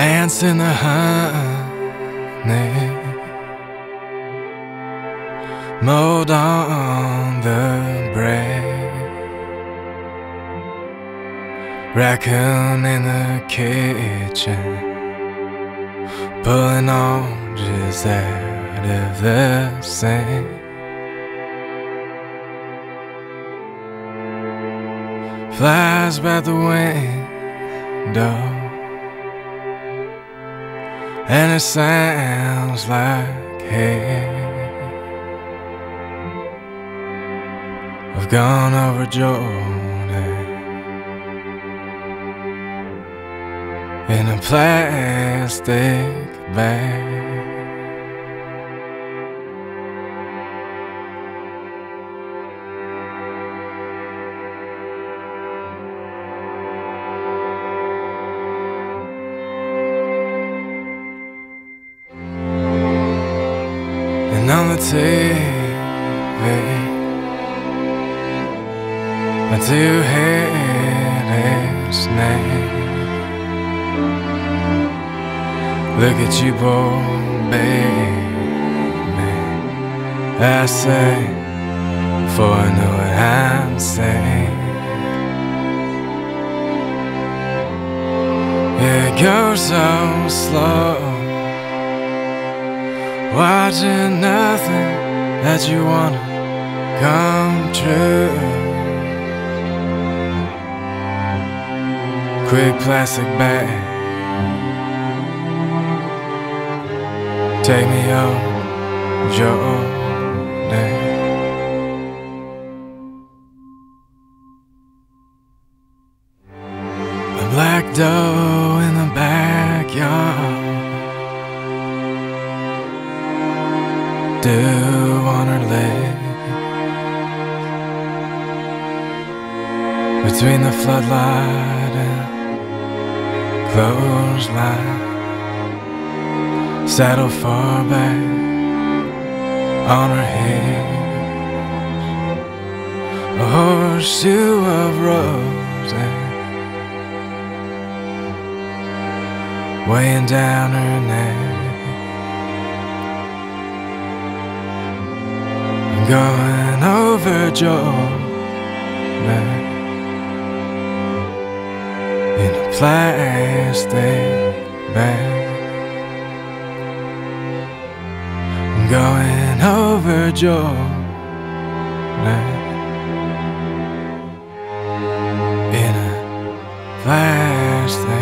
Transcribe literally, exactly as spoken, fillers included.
ants in the honey, mold on the bread, raccoon in the kitchen, pulling oranges out of the sink. Flies by the window, and it sounds like hay. I've gone over Jordan in a plastic bag. And on the T V, a two-headed snake. Look at you, boy, baby, I say, for I know what I'm saying. It goes so slow, watching nothing that you wanna come true. Quick plastic bag, take me home, Jordan. A black doe in the backyard, dew on her leg, between the floodlight and clothesline. Saddle far back on her hips, a horseshoe of roses weighing down her neck. I'm going over Jordan in a plastic bag. Going over Jordan in a plastic